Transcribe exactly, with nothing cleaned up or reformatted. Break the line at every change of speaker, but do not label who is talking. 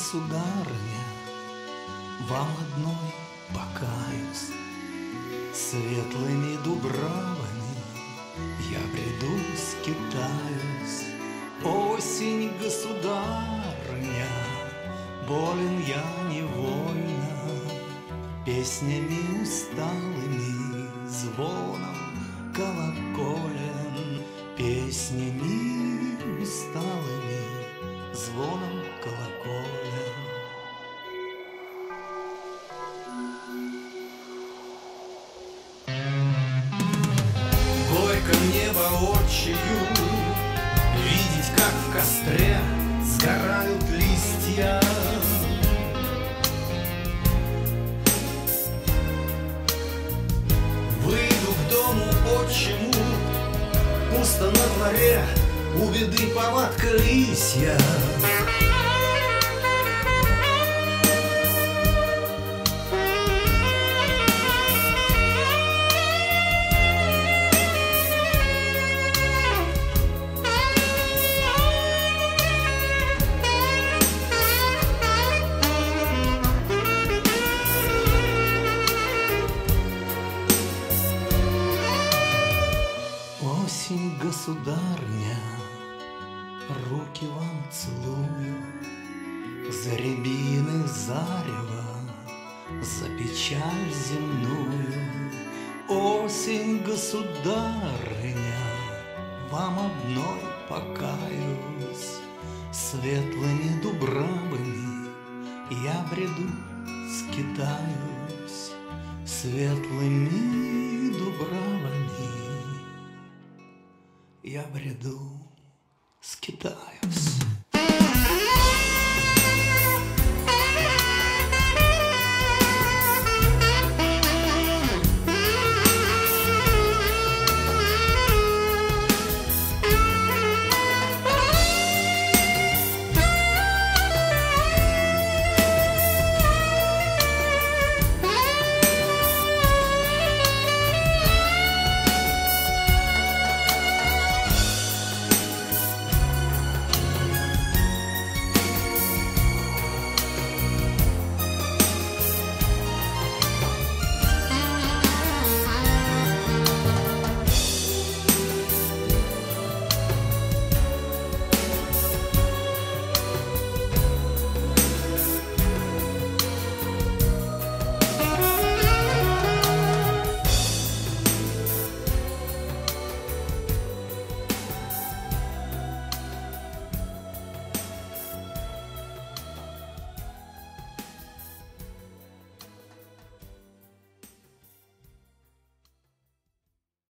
государыня, вам одной покаюсь. Светлыми дубравами я бреду, скитаюсь. Осень, государыня, болен я невольно, песнями усталыми, звоном колоколен, песнями усталыми, звоном колоколен. Горько мне воочию видеть, как в костре сгорают листья. Выйду к дому отчиму, пусто на дворе, у беды повадка лисья. Осень, государня, руки вам целую, за рябины зарева, за печаль земную. Осень, государыня, вам одной покаюсь. Светлыми дубравами я бреду, скитаюсь. Светлыми дубравами я бреду, скитаюсь.